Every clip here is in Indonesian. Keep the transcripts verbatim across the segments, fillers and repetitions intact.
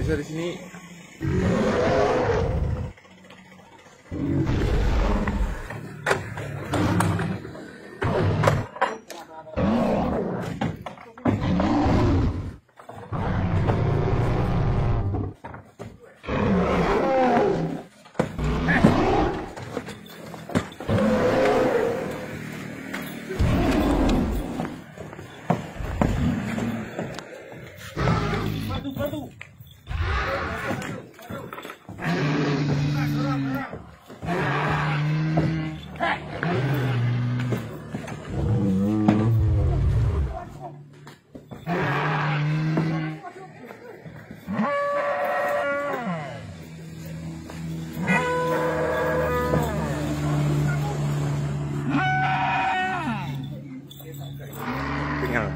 pemirsa di sini. Tinggal.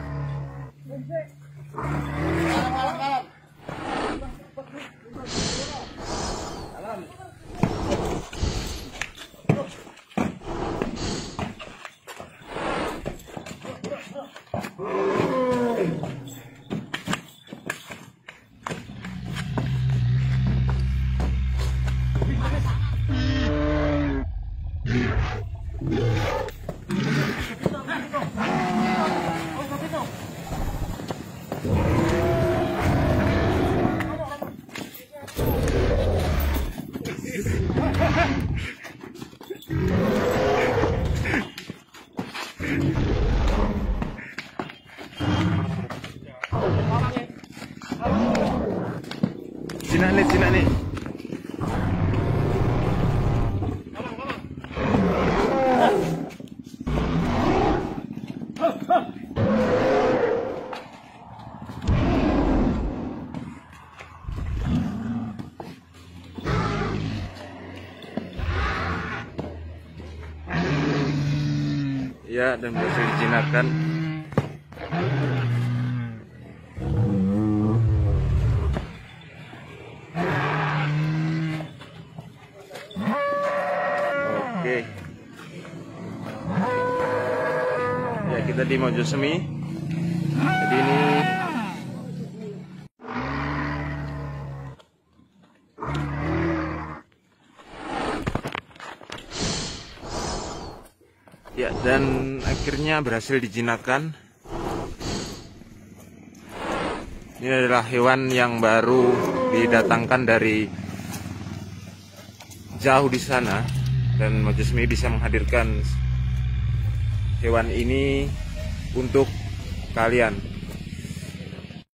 Cina nih, Cina nih. Ya, dan berhasil dijinakkan. Oke. Ya, kita di Mojosemi. Jadi ini ya, dan akhirnya berhasil dijinakkan. Ini adalah hewan yang baru didatangkan dari jauh di sana, dan Mojosemi bisa menghadirkan hewan ini untuk kalian.